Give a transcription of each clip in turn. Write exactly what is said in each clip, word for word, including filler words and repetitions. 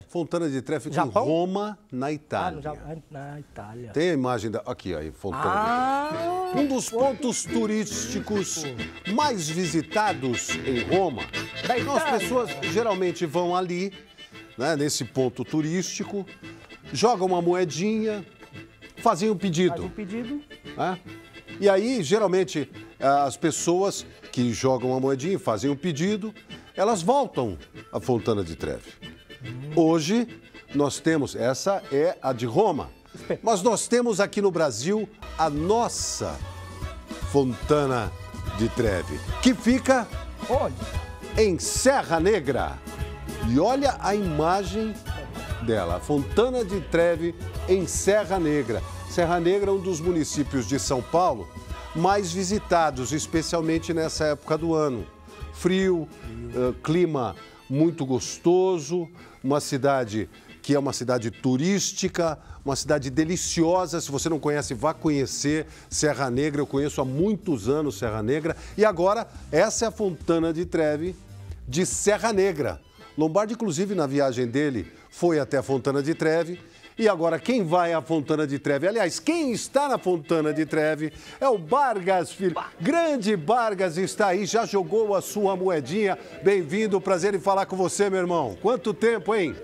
Fontana di Trevi fica Japão? em Roma, na Ah, Itália. no Japão, na Itália. Tem a imagem da... Aqui, aí, Fontana Ah, di Trevi. Um dos pontos turísticos mais visitados em Roma. Da Então, as Itália. pessoas geralmente vão ali, né, nesse ponto turístico, jogam uma moedinha, fazem um pedido. faz um pedido. Né? E aí, geralmente, as pessoas que jogam uma moedinha e fazem um pedido, elas voltam à Fontana di Trevi. Hoje, nós temos, essa é a de Roma, mas nós temos aqui no Brasil a nossa Fontana di Trevi, que fica Onde? em Serra Negra. E olha a imagem dela, a Fontana di Trevi em Serra Negra. Serra Negra é um dos municípios de São Paulo mais visitados, especialmente nessa época do ano. Frio, uh, clima muito gostoso, uma cidade que é uma cidade turística, uma cidade deliciosa. Se você não conhece, vá conhecer Serra Negra. Eu conheço há muitos anos Serra Negra. E agora, essa é a Fontana di Trevi de Serra Negra. Lombardi, inclusive, na viagem dele, foi até a Fontana di Trevi. E agora, quem vai à Fontana di Trevi? Aliás, quem está na Fontana di Trevi é o Bargas Filho. Grande Bargas está aí, já jogou a sua moedinha. Bem-vindo, prazer em falar com você, meu irmão. Quanto tempo, hein?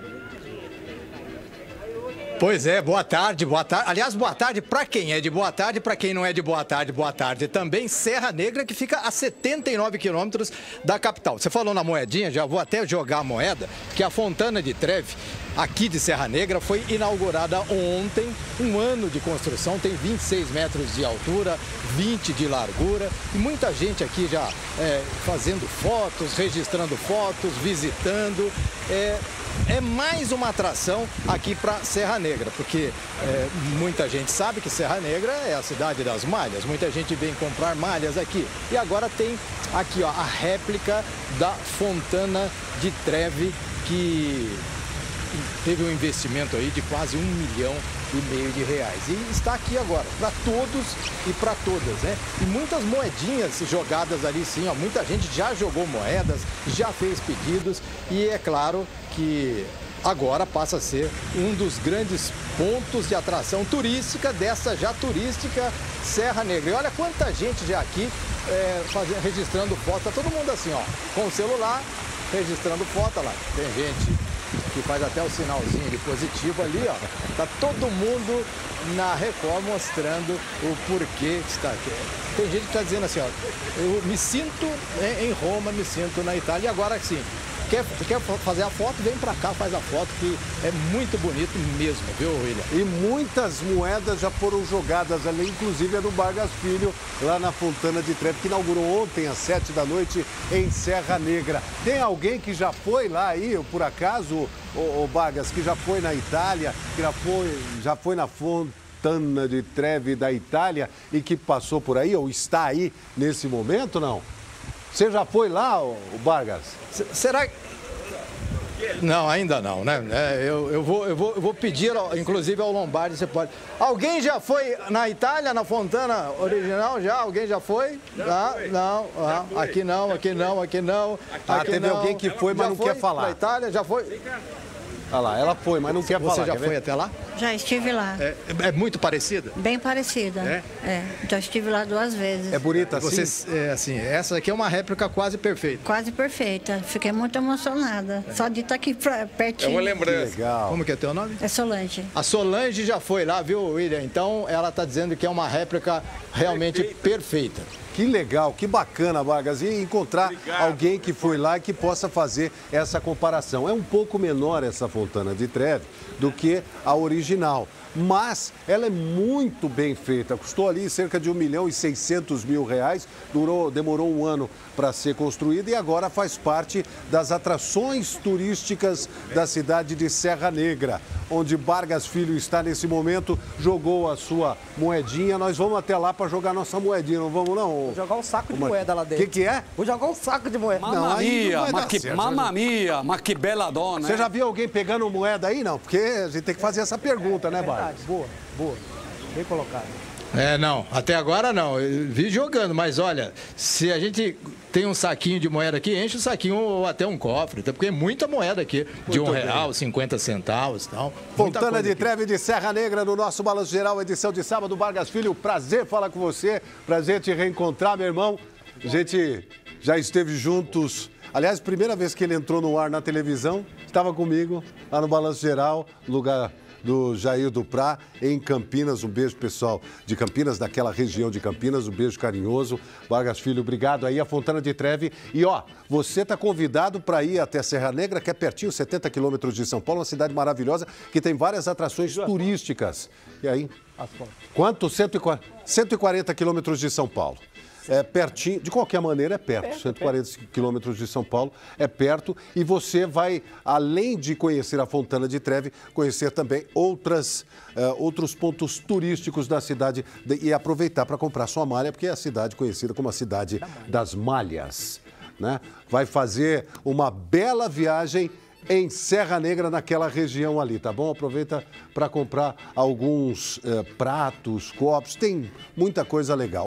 Pois é, boa tarde, boa tarde. Aliás, boa tarde para quem é de boa tarde, para quem não é de boa tarde, boa tarde também. Serra Negra, que fica a setenta e nove quilômetros da capital. Você falou na moedinha, já vou até jogar a moeda, que a Fontana di Trevi, aqui de Serra Negra, foi inaugurada ontem, um ano de construção, tem vinte e seis metros de altura, vinte de largura, e muita gente aqui já é, fazendo fotos, registrando fotos, visitando. É, é mais uma atração aqui para Serra Negra, porque é, muita gente sabe que Serra Negra é a cidade das malhas, muita gente vem comprar malhas aqui. E agora tem aqui ó, a réplica da Fontana di Trevi, que teve um investimento aí de quase um milhão e meio de reais. E está aqui agora, para todos e para todas, né? E muitas moedinhas jogadas ali, sim, ó. Muita gente já jogou moedas, já fez pedidos e é claro que agora passa a ser um dos grandes pontos de atração turística dessa já turística Serra Negra. E olha quanta gente já aqui é, fazendo, registrando foto, tá todo mundo assim, ó, com o celular, registrando foto, olha lá, tem gente que faz até o sinalzinho de positivo ali, ó. Tá todo mundo na Record mostrando o porquê que está aqui. Tem gente que está dizendo assim, ó, eu me sinto em Roma, me sinto na Itália, e agora sim, quer, quer fazer a foto, vem pra cá, faz a foto, que é muito bonito mesmo, viu, William? E muitas moedas já foram jogadas ali, inclusive a do Bargas Filho, lá na Fontana di Trevi, que inaugurou ontem às sete da noite em Serra Negra. Tem alguém que já foi lá aí, por acaso, o, o Bargas, que já foi na Itália, que já foi, já foi na Fontana di Trevi da Itália e que passou por aí, ou está aí nesse momento, não? Você já foi lá, o Bargas? S- será que... Não, ainda não, né? É, eu, eu, vou, eu, vou, eu vou pedir, ao- inclusive, ao Lombardi, você pode... Alguém já foi na Itália, na Fontana original? Já? alguém já foi? Já ah, não, ah, aqui não, aqui não, aqui não. Ah, aqui teve não. alguém que foi, mas Já não foi quer falar. Na Itália, já foi? Olha lá, ela foi, mas não quer falar. Você já quer foi ver? até lá? Já estive lá. É, é muito parecida? Bem parecida. É? É. Já estive lá duas vezes. É bonita assim? Vocês, é, assim, essa aqui é uma réplica quase perfeita. Quase perfeita. Fiquei muito emocionada. Só de estar aqui pra- pertinho. É uma Que lembrança. legal. Como que é teu nome? É Solange. A Solange já foi lá, viu, William? Então, ela está dizendo que é uma réplica realmente perfeita. Que legal, que bacana, Vargas, e encontrar Obrigado. alguém que foi lá e que possa fazer essa comparação. É um pouco menor essa Fontana di Trevi do que a original, mas ela é muito bem feita. Custou ali cerca de um milhão e seiscentos mil reais, durou, demorou um ano para ser construída e agora faz parte das atrações turísticas da cidade de Serra Negra, onde Bargas Filho está nesse momento, jogou a sua moedinha. Nós vamos até lá para jogar nossa moedinha, não vamos não? Vou jogar um saco de Uma- moeda lá O dentro. que, que é? Vou jogar um saco de moeda. Não, Mamma aí não mia, vai ma dar que, certo. mamma mia, ma que bela dona. Você hein? já viu alguém pegando moeda aí, não? Porque a gente tem que fazer essa pergunta, né, Bargas? Verdade, boa, boa. Bem colocado. É, não, até agora não. Eu vi jogando, mas olha, se a gente tem um saquinho de moeda aqui, enche o saquinho ou até um cofre, porque é muita moeda aqui, de um real, cinquenta centavos e tal. Fontana de Trevi de Serra Negra no nosso Balanço Geral, edição de sábado. Vargas Filho, prazer falar com você, prazer te reencontrar, meu irmão. A gente já esteve juntos. Aliás, primeira vez que ele entrou no ar na televisão, estava comigo lá no Balanço Geral, lugar do Jair Duprá, em Campinas. Um beijo, pessoal de Campinas, daquela região de Campinas. Um beijo carinhoso. Vargas Filho, obrigado aí, a Fontana de Trevi. E, ó, você está convidado para ir até Serra Negra, que é pertinho, setenta quilômetros de São Paulo, uma cidade maravilhosa, que tem várias atrações turísticas. E aí? Quanto? cento e quarenta quilômetros de São Paulo. É pertinho, de qualquer maneira é perto, perto cento e quarenta quilômetros de São Paulo é perto, e você vai, além de conhecer a Fontana de Trevi, conhecer também outras, uh, outros pontos turísticos da cidade de, e aproveitar para comprar sua malha, porque é a cidade conhecida como a cidade das malhas, né? Vai fazer uma bela viagem em Serra Negra, naquela região ali, tá bom? Aproveita para comprar alguns uh, pratos, copos, tem muita coisa legal.